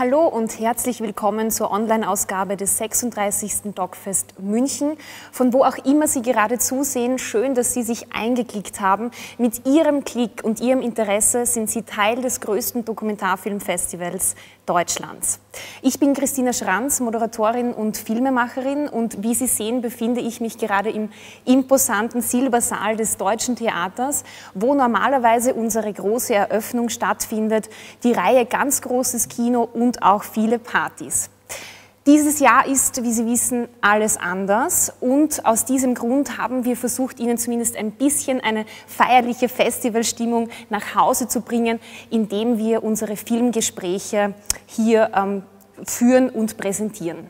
Hallo und herzlich willkommen zur Online-Ausgabe des 36. DocFest München. Von wo auch immer Sie gerade zusehen, schön, dass Sie sich eingeklickt haben. Mit Ihrem Klick und Ihrem Interesse sind Sie Teil des größten Dokumentarfilmfestivals Deutschlands. Ich bin Christina Schranz, Moderatorin und Filmemacherin, und wie Sie sehen, befinde ich mich gerade im imposanten Silbersaal des Deutschen Theaters, wo normalerweise unsere große Eröffnung stattfindet, die Reihe Ganz großes Kino und auch viele Partys. Dieses Jahr ist, wie Sie wissen, alles anders, und aus diesem Grund haben wir versucht, Ihnen zumindest ein bisschen eine feierliche Festivalstimmung nach Hause zu bringen, indem wir unsere Filmgespräche hier führen und präsentieren.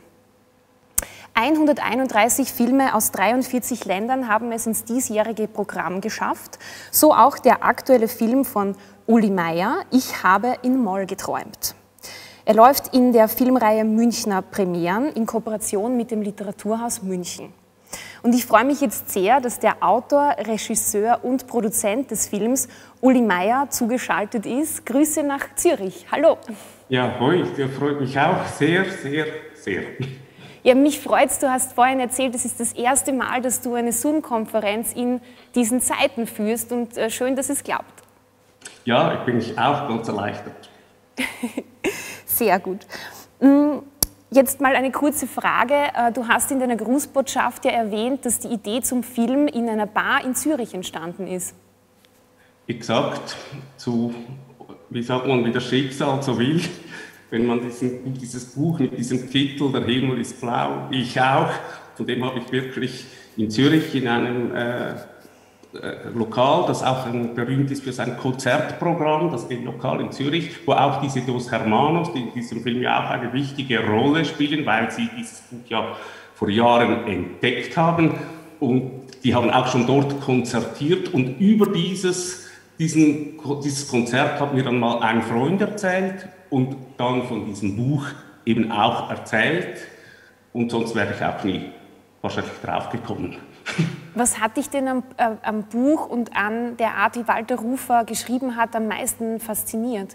131 Filme aus 43 Ländern haben es ins diesjährige Programm geschafft, so auch der aktuelle Film von Uli Meier, Ich habe in Moll geträumt. Er läuft in der Filmreihe Münchner Premieren in Kooperation mit dem Literaturhaus München. Und ich freue mich jetzt sehr, dass der Autor, Regisseur und Produzent des Films, Uli Meier, zugeschaltet ist. Grüße nach Zürich. Hallo. Ja, hoi, der freut mich auch sehr, sehr, sehr. Ja, mich freut's. Du hast vorhin erzählt, es ist das erste Mal, dass du eine Zoom-Konferenz in diesen Zeiten führst, und schön, dass es klappt. Ja, ich bin auch ganz erleichtert. Sehr gut. Jetzt mal eine kurze Frage. Du hast in deiner Grußbotschaft ja erwähnt, dass die Idee zum Film in einer Bar in Zürich entstanden ist. Exakt, wie sagt man, wie das Schicksal so will. Wenn man dieses Buch mit diesem Titel, Der Himmel ist blau, ich auch, von dem habe ich wirklich in Zürich in einem Lokal, das auch berühmt ist für sein Konzertprogramm, das Lokal in Zürich, wo auch diese Dos Hermanos, die in diesem Film ja auch eine wichtige Rolle spielen, weil sie dieses Buch ja vor Jahren entdeckt haben, und die haben auch schon dort konzertiert, und über dieses Konzert hat mir dann mal ein Freund erzählt und dann von diesem Buch eben auch erzählt, und sonst wäre ich auch nie wahrscheinlich drauf gekommen. Was hat dich denn am Buch und an der Art, wie Walter Rufer geschrieben hat, am meisten fasziniert?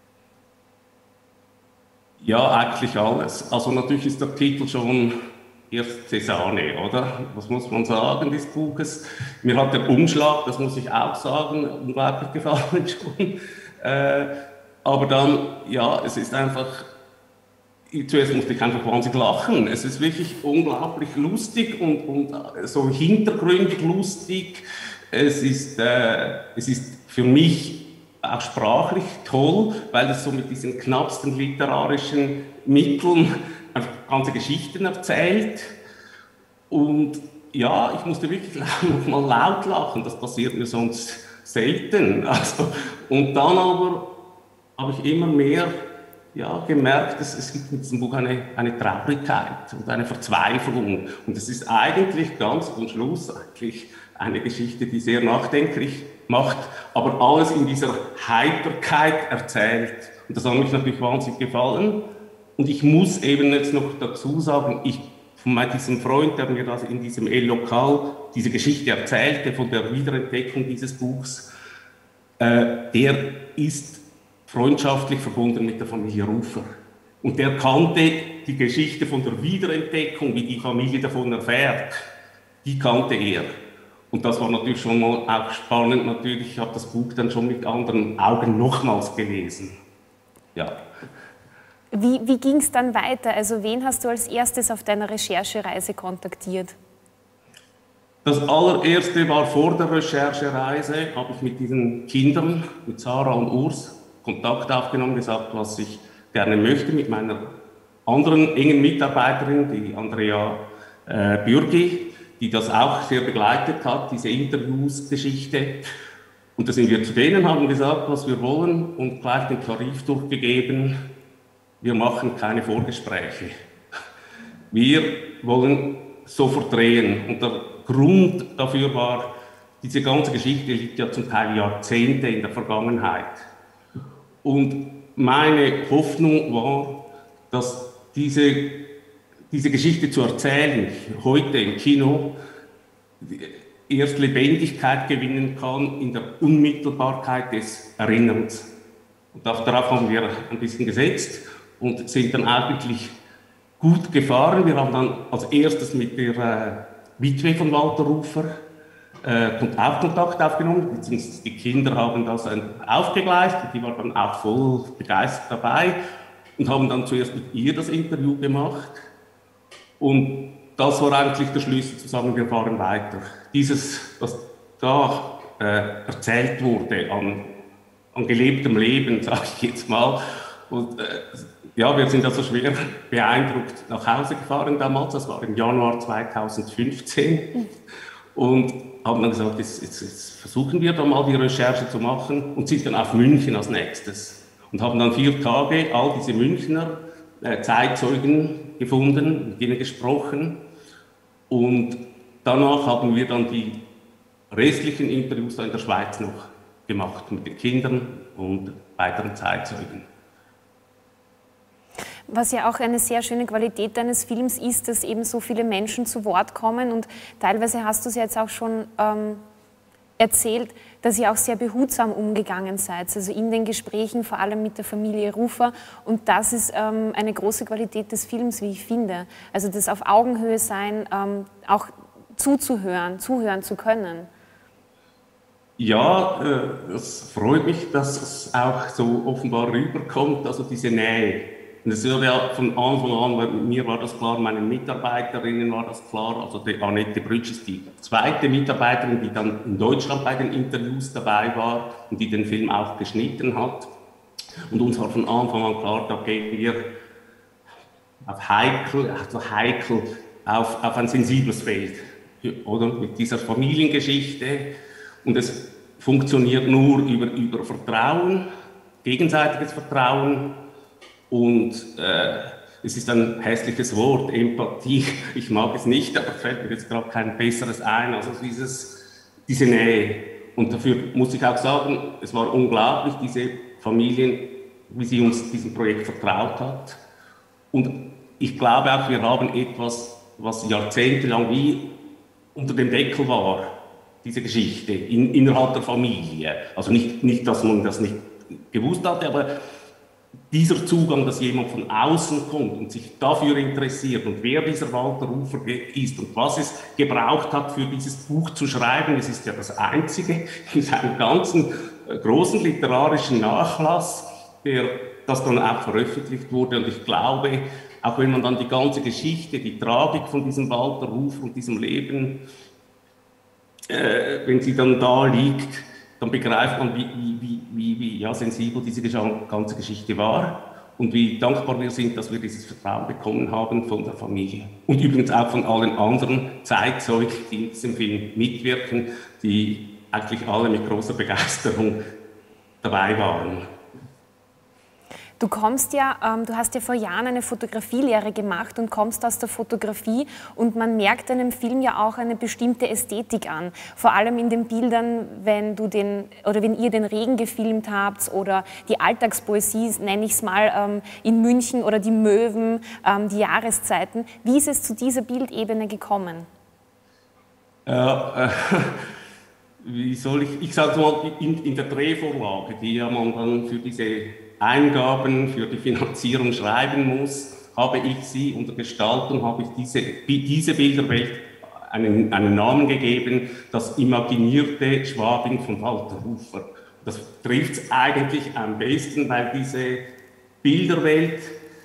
Ja, eigentlich alles. Also natürlich ist der Titel schon erste Sahne, oder? Was muss man sagen des Buches? Mir hat der Umschlag, das muss ich auch sagen, unglaublich gefallen schon. Aber dann, ja, es ist einfach, zuerst musste ich einfach wahnsinnig lachen. Es ist wirklich unglaublich lustig und so hintergründig lustig. Es ist für mich auch sprachlich toll, weil es so mit diesen knappsten literarischen Mitteln einfach ganze Geschichten erzählt. Und ja, ich musste wirklich noch mal laut lachen. Das passiert mir sonst selten. Also, und dann aber habe ich immer mehr gemerkt, es gibt in diesem Buch eine Traurigkeit und eine Verzweiflung. Und es ist eigentlich ganz am Schluss eigentlich eine Geschichte, die sehr nachdenklich macht, aber alles in dieser Heiterkeit erzählt. Und das hat mich natürlich wahnsinnig gefallen. Und ich muss eben jetzt noch dazu sagen, von diesem Freund, der mir das in diesem El-Lokal diese Geschichte erzählte, von der Wiederentdeckung dieses Buchs, der ist freundschaftlich verbunden mit der Familie Rufer. Und der kannte die Geschichte von der Wiederentdeckung, wie die Familie davon erfährt, die kannte er. Und das war natürlich schon mal auch spannend. Natürlich, ich habe das Buch dann schon mit anderen Augen nochmals gelesen. Ja. Wie ging es dann weiter? Also wen hast du als erstes auf deiner Recherchereise kontaktiert? Das allererste war vor der Recherchereise, habe ich mit diesen Kindern, mit Sarah und Urs, Kontakt aufgenommen, gesagt, was ich gerne möchte, mit meiner anderen engen Mitarbeiterin, die Andrea Bürgi, die das auch sehr begleitet hat, diese Interviewsgeschichte. Und da sind wir zu denen, haben gesagt, was wir wollen, und gleich den Tarif durchgegeben. Wir machen keine Vorgespräche. Wir wollen sofort drehen. Und der Grund dafür war, diese ganze Geschichte liegt ja zum Teil Jahrzehnte in der Vergangenheit. Und meine Hoffnung war, dass diese Geschichte zu erzählen, heute im Kino, erst Lebendigkeit gewinnen kann in der Unmittelbarkeit des Erinnerns. Und darauf haben wir ein bisschen gesetzt. und sind dann auch wirklich gut gefahren. Wir haben dann als erstes mit der Witwe von Walter Rufer auch Kontakt aufgenommen, beziehungsweise die Kinder haben das aufgegleist und die war dann auch voll begeistert dabei und haben dann zuerst mit ihr das Interview gemacht. Und das war eigentlich der Schlüssel zu sagen, wir fahren weiter. Dieses, was da erzählt wurde an gelebtem Leben, sage ich jetzt mal. Und ja, wir sind also schwer beeindruckt nach Hause gefahren damals, das war im Januar 2015. Und haben dann gesagt, jetzt versuchen wir da mal die Recherche zu machen und sind dann auf München als nächstes. Und haben dann 4 Tage all diese Münchner Zeitzeugen gefunden, mit denen gesprochen. Und danach haben wir dann die restlichen Interviews in der Schweiz noch gemacht, mit den Kindern und weiteren Zeitzeugen. Was ja auch eine sehr schöne Qualität deines Films ist, dass eben so viele Menschen zu Wort kommen und teilweise hast du es ja jetzt auch schon erzählt, dass ihr auch sehr behutsam umgegangen seid, also in den Gesprächen, vor allem mit der Familie Rufer, und das ist eine große Qualität des Films, wie ich finde. Also das auf Augenhöhe sein, auch zuhören zu können. Ja, es freut mich, dass es auch so offenbar rüberkommt, also diese Nähe. Und es war ja von Anfang an, weil mir war das klar, meinen Mitarbeiterinnen war das klar, also die Annette Brütsch ist die zweite Mitarbeiterin, die dann in Deutschland bei den Interviews dabei war und die den Film auch geschnitten hat. Und uns war von Anfang an klar, da gehen wir auf ein sensibles Feld, oder? Mit dieser Familiengeschichte. Und es funktioniert nur über Vertrauen, gegenseitiges Vertrauen. Und es ist ein hässliches Wort, Empathie. Ich mag es nicht, aber fällt mir jetzt gerade kein besseres ein. Also diese Nähe. Und dafür muss ich auch sagen, es war unglaublich, diese Familien, wie sie uns diesem Projekt vertraut hat. Und ich glaube auch, wir haben etwas, was jahrzehntelang wie unter dem Deckel war, diese Geschichte, innerhalb der Familie. Also nicht, dass man das nicht gewusst hatte, aber dieser Zugang, dass jemand von außen kommt und sich dafür interessiert und wer dieser Walter Rufer ist und was es gebraucht hat, für dieses Buch zu schreiben, es ist ja das einzige in seinem ganzen großen literarischen Nachlass, das dann auch veröffentlicht wurde. Und ich glaube, auch wenn man dann die ganze Geschichte, die Tragik von diesem Walter Rufer und diesem Leben, wenn sie dann da liegt, dann begreift man, wie sensibel diese ganze Geschichte war und wie dankbar wir sind, dass wir dieses Vertrauen bekommen haben von der Familie. Und übrigens auch von allen anderen Zeitzeugen, die in diesem Film mitwirken, die eigentlich alle mit großer Begeisterung dabei waren. Du kommst ja, du hast ja vor Jahren eine Fotografielehre gemacht und kommst aus der Fotografie und man merkt deinem Film ja auch eine bestimmte Ästhetik an. Vor allem in den Bildern, wenn ihr den Regen gefilmt habt oder die Alltagspoesie, nenne ich es mal, in München oder die Möwen, die Jahreszeiten. Wie ist es zu dieser Bildebene gekommen? Wie soll ich sage mal, in der Drehvorlage, die ja man dann für diese Eingaben für die Finanzierung schreiben muss, habe ich sie unter Gestaltung, habe ich diese Bilderwelt einen Namen gegeben, das imaginierte Schwabing von Walter Rufer. Das trifft es eigentlich am besten, weil diese Bilderwelt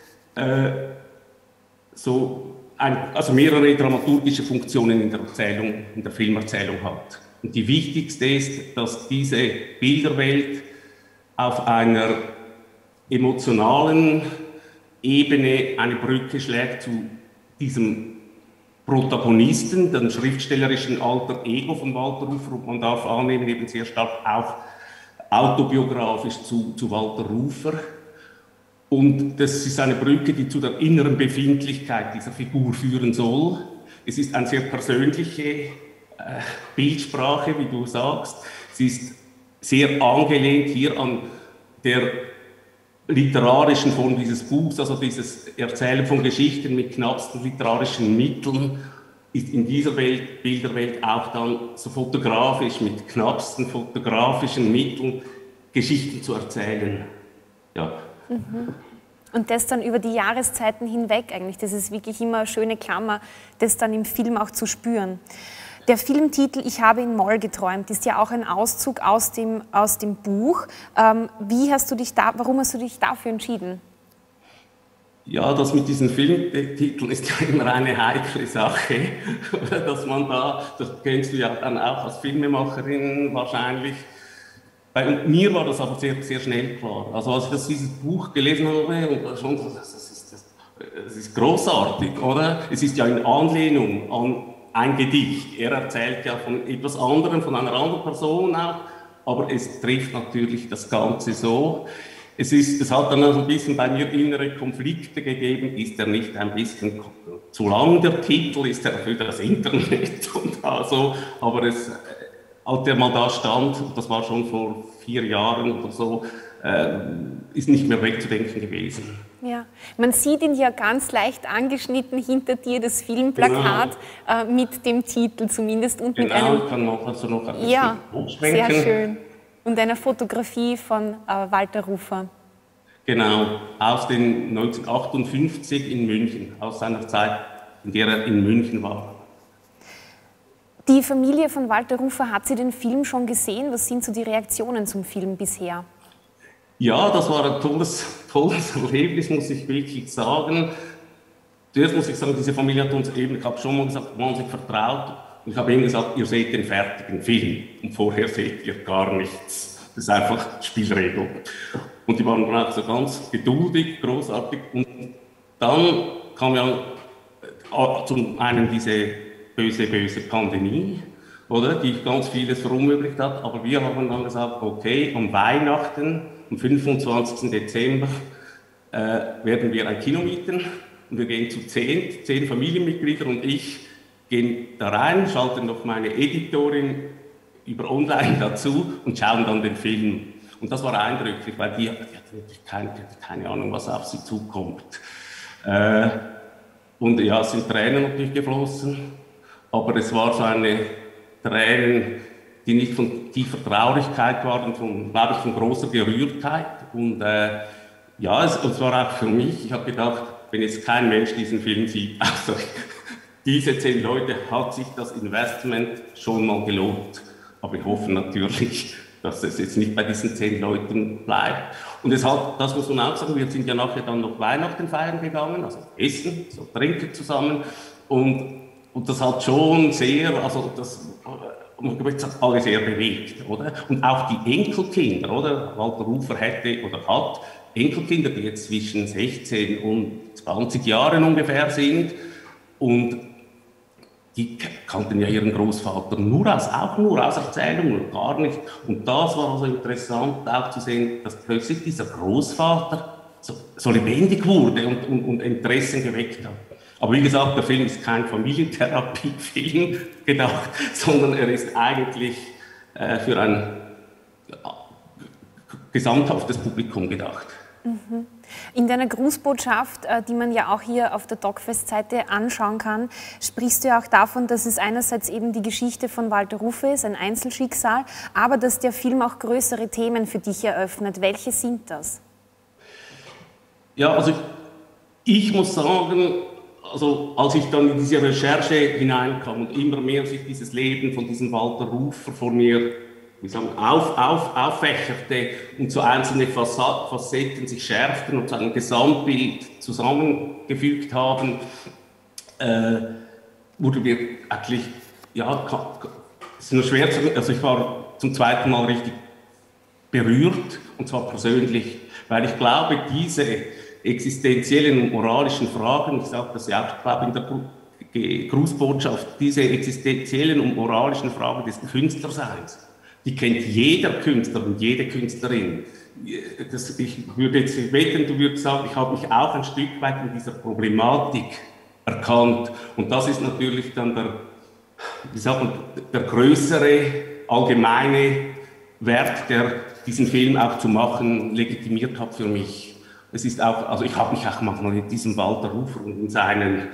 also mehrere dramaturgische Funktionen in der Erzählung, in der Filmerzählung hat. Und die wichtigste ist, dass diese Bilderwelt auf einer emotionalen Ebene eine Brücke schlägt zu diesem Protagonisten, dem schriftstellerischen Alter Ego von Walter Rufer, und man darf annehmen, eben sehr stark auch autobiografisch zu Walter Rufer. Und das ist eine Brücke, die zu der inneren Befindlichkeit dieser Figur führen soll. Es ist eine sehr persönliche Bildsprache, wie du sagst. Sie ist sehr angelehnt hier an der literarischen Form dieses Buchs, also dieses Erzählen von Geschichten mit knappsten literarischen Mitteln, ist in dieser Bilderwelt auch dann so fotografisch, mit knappsten fotografischen Mitteln Geschichten zu erzählen. Ja. Und das dann über die Jahreszeiten hinweg eigentlich. Das ist wirklich immer eine schöne Klammer, das dann im Film auch zu spüren. Der Filmtitel Ich habe in Moll geträumt ist ja auch ein Auszug aus dem Buch. Warum hast du dich dafür entschieden? Ja, das mit diesen Filmtiteln ist ja immer eine heikle Sache, dass man das kennst du ja dann auch als Filmemacherin wahrscheinlich. Bei mir war das aber sehr, sehr schnell klar. Also als ich dieses Buch gelesen habe, und schon, das ist großartig, oder? Es ist ja in Anlehnung an ein Gedicht. Er erzählt ja von etwas anderem, von einer anderen Person auch, aber es trifft natürlich das Ganze so. Es hat dann also ein bisschen bei mir innere Konflikte gegeben. Ist er nicht ein bisschen zu lang, der Titel? Ist er für das Internet und so? Aber als der mal da stand, das war schon vor 4 Jahren oder so, ist nicht mehr wegzudenken gewesen. Ja, man sieht ihn ja ganz leicht angeschnitten hinter dir, das Filmplakat, genau. Mit dem Titel zumindest. Und genau, mit einem, ich kann noch ein bisschen ja, hochschwenken. Sehr schön. Und einer Fotografie von Walter Rufer. Genau, aus den 1958 in München, aus seiner Zeit, in der er in München war. Die Familie von Walter Rufer, hat sie den Film schon gesehen? Was sind so die Reaktionen zum Film bisher? Ja, das war ein tolles Erlebnis, muss ich wirklich sagen. Zuerst muss ich sagen, diese Familie hat uns eben, ich habe schon mal gesagt, wahnsinnig vertraut. Und ich habe ihnen gesagt, ihr seht den fertigen Film und vorher seht ihr gar nichts. Das ist einfach Spielregel. Und die waren dann auch so ganz geduldig, großartig. Und dann kam ja zum einen diese böse Pandemie, oder, die ganz vieles verunmöglicht hat. Aber wir haben dann gesagt, okay, am Weihnachten, am 25. Dezember, werden wir ein Kino mieten. Und wir gehen zu 10 Familienmitglieder und ich gehen da rein, schalten noch meine Editorin über online dazu und schauen dann den Film. Und das war eindrücklich, weil die hatte wirklich keine Ahnung, was auf sie zukommt. Und ja, es sind Tränen natürlich geflossen, aber es war so eine Tränen, die nicht von tiefer Traurigkeit waren, glaube ich, von großer Gerührtheit. Und ja, es war auch für mich, ich habe gedacht, wenn jetzt kein Mensch diesen Film sieht, also diese 10 Leute, hat sich das Investment schon mal gelohnt. Aber ich hoffe natürlich, dass es jetzt nicht bei diesen 10 Leuten bleibt. Und das muss man auch sagen, wir sind ja nachher dann noch Weihnachten feiern gegangen, also essen, so trinken zusammen. Und das hat schon sehr, also das hat alle sehr bewegt, oder? Und auch die Enkelkinder, oder? Walter Rufer hätte oder hat Enkelkinder, die jetzt zwischen 16 und 20 Jahren ungefähr sind. Und die kannten ja ihren Großvater auch nur aus Erzählungen, gar nicht. Und das war also interessant auch zu sehen, dass plötzlich dieser Großvater so lebendig wurde und Interessen geweckt hat. Aber wie gesagt, der Film ist kein Familientherapiefilm gedacht, sondern er ist eigentlich für ein gesamthaftes Publikum gedacht. In deiner Grußbotschaft, die man ja auch hier auf der DocFest-Seite anschauen kann, sprichst du ja auch davon, dass es einerseits eben die Geschichte von Walter Rufer ist, ein Einzelschicksal, aber dass der Film auch größere Themen für dich eröffnet. Welche sind das? Ja, also ich muss sagen, also als ich dann in diese Recherche hineinkam und immer mehr sich dieses Leben von diesem Walter Rufer vor mir auffächerte und so einzelne Facetten sich schärften und so ein Gesamtbild zusammengefügt haben, wurde mir eigentlich, ja, es ist nur schwer zu sagen, also ich war zum zweiten Mal richtig berührt, und zwar persönlich, weil ich glaube, diese existenziellen und moralischen Fragen, ich sage das ja auch, glaube in der Grußbotschaft, diese existenziellen und moralischen Fragen des Künstlerseins, die kennt jeder Künstler und jede Künstlerin. Ich würde jetzt wetten, du würdest sagen, ich habe mich auch ein Stück weit in dieser Problematik erkannt. Und das ist natürlich dann der größere, allgemeine Wert, der diesen Film auch zu machen legitimiert hat für mich. Es ist auch, also ich habe mich auch manchmal in diesem Walter Rufer und in seinen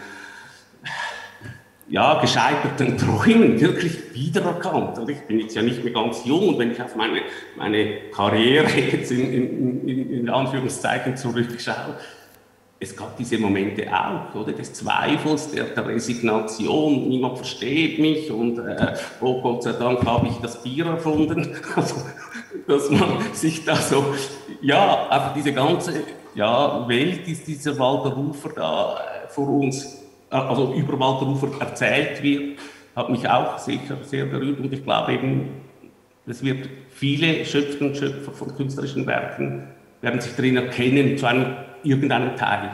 gescheiterten Träumen wirklich wiedererkannt. Und ich bin jetzt ja nicht mehr ganz jung, und wenn ich auf meine Karriere jetzt in Anführungszeichen zurückschaue, es gab diese Momente auch, oder, des Zweifels, der Resignation, niemand versteht mich und oh Gott sei Dank habe ich das Bier erfunden, also, dass man sich da so, ja, einfach diese ganze Welt, dieser Walter Rufer da vor uns, also über Walter Rufer erzählt wird, hat mich auch sicher sehr berührt und ich glaube eben, es wird viele Schöpferinnen und Schöpfer von künstlerischen Werken werden sich darin erkennen, zu irgendeinem Teil.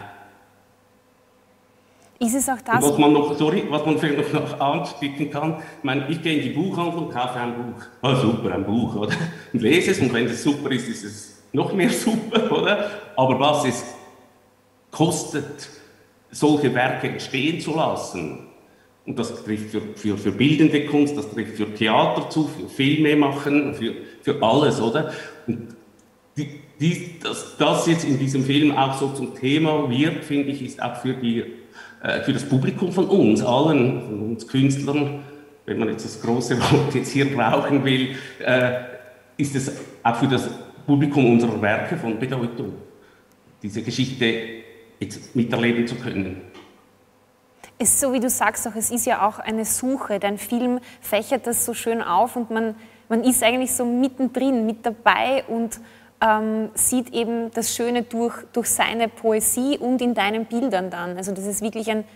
Ist es auch das? Und was man vielleicht noch anspicken kann, ich meine, ich gehe in die Buchhandlung und kaufe ein Buch. Oh, super, ein Buch, oder? Und lese es und wenn es super ist, ist es noch mehr super, oder? Aber was es kostet, solche Werke entstehen zu lassen, und das trifft für bildende Kunst, das trifft für Theater zu, für Filme machen, für alles, oder? Und dass das jetzt in diesem Film auch so zum Thema wird, finde ich, ist auch für das Publikum von uns allen, von uns Künstlern, wenn man jetzt das große Wort jetzt hier brauchen will, ist es auch für das Publikum unserer Werke von Bedeutung, diese Geschichte jetzt miterleben zu können. Es ist so, wie du sagst, auch, es ist ja auch eine Suche. Dein Film fächert das so schön auf und man ist eigentlich so mittendrin, mit dabei und sieht eben das Schöne durch seine Poesie und in deinen Bildern dann. Also das ist wirklich ein...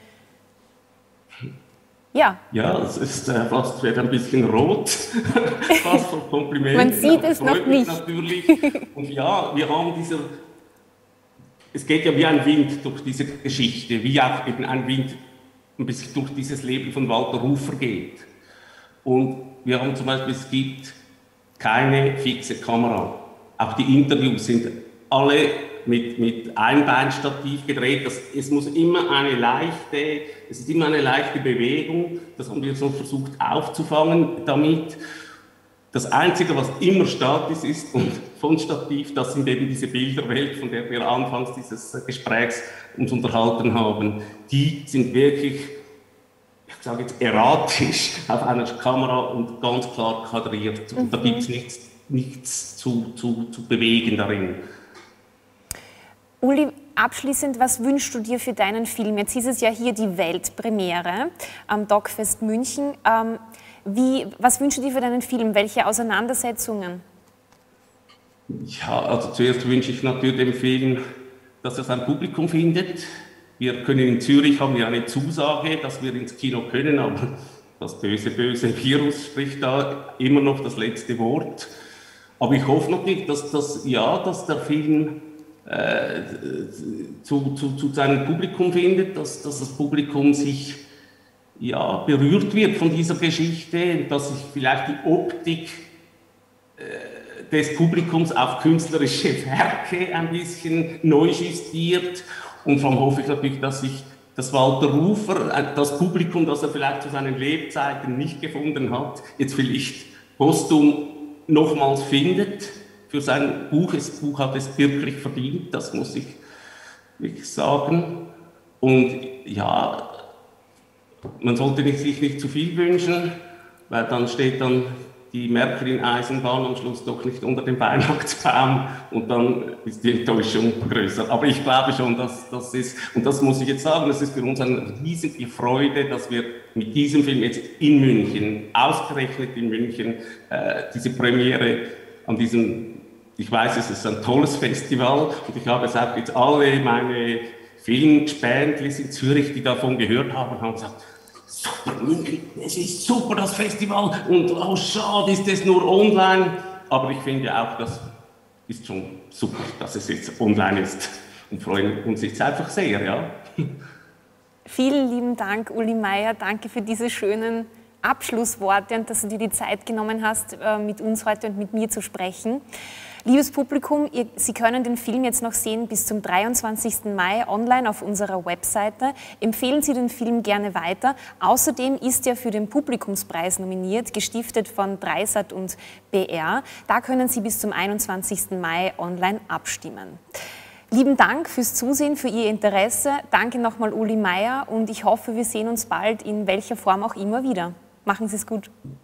Ja. Ja, es ist fast wird ein bisschen rot, fast vom Kompliment. Man sieht es noch nicht. Natürlich. Und ja, wir haben es geht ja wie ein Wind durch diese Geschichte, wie auch eben ein Wind ein bisschen durch dieses Leben von Walter Rufer geht. Und wir haben zum Beispiel, es gibt keine fixe Kamera. Auch die Interviews sind alle mit Einbeinstativ gedreht. Es ist immer eine leichte Bewegung. Das haben wir so versucht aufzufangen damit. Das Einzige, was immer statisch ist und von Stativ, das sind eben diese Bilderwelt, von der wir anfangs dieses Gesprächs uns unterhalten haben. Die sind wirklich, ich sage jetzt erratisch, auf einer Kamera und ganz klar kadriert. Und da gibt es nichts zu bewegen darin. Uli, abschließend, was wünschst du dir für deinen Film? Jetzt ist es ja hier die Weltpremiere am DocFest München. Was wünschst du dir für deinen Film? Welche Auseinandersetzungen? Ja, also zuerst wünsche ich natürlich dem Film, dass er sein Publikum findet. Wir können in Zürich, haben wir eine Zusage, dass wir ins Kino können, aber das böse Virus spricht da immer noch das letzte Wort. Aber ich hoffe natürlich, dass der Film zu seinem Publikum findet, dass das Publikum sich berührt wird von dieser Geschichte, dass sich vielleicht die Optik des Publikums auf künstlerische Werke ein bisschen neu justiert. Und vor allem hoffe ich natürlich, dass sich das Walter Rufer, das Publikum, das er vielleicht zu seinen Lebzeiten nicht gefunden hat, jetzt vielleicht posthum nochmals findet für sein Buch. Das Buch hat es wirklich verdient, das muss ich wirklich sagen. Und ja, man sollte sich nicht zu viel wünschen, weil dann steht dann die Märklin-Eisenbahn am Schluss doch nicht unter dem Weihnachtsbaum und dann ist die Enttäuschung größer. Aber ich glaube schon, dass das ist, und das muss ich jetzt sagen, das ist für uns eine riesige Freude, dass wir mit diesem Film jetzt in München, ausgerechnet in München, diese Premiere an diesem, ich weiß, es ist ein tolles Festival und ich habe es auch jetzt alle meine Filmspändlis in Zürich, die davon gehört haben gesagt, super München, es ist super das Festival und oh schade ist es nur online, aber ich finde auch, das ist schon super, dass es jetzt online ist und freuen uns jetzt einfach sehr, ja. Vielen lieben Dank, Uli Meier, danke für diese schönen Abschlussworte und dass du dir die Zeit genommen hast, mit uns heute und mit mir zu sprechen. Liebes Publikum, Sie können den Film jetzt noch sehen bis zum 23. Mai online auf unserer Webseite. Empfehlen Sie den Film gerne weiter. Außerdem ist er für den Publikumspreis nominiert, gestiftet von Dreisat und BR. Da können Sie bis zum 21. Mai online abstimmen. Lieben Dank fürs Zusehen, für Ihr Interesse. Danke nochmal Uli Meier und ich hoffe, wir sehen uns bald in welcher Form auch immer wieder. Machen Sie es gut.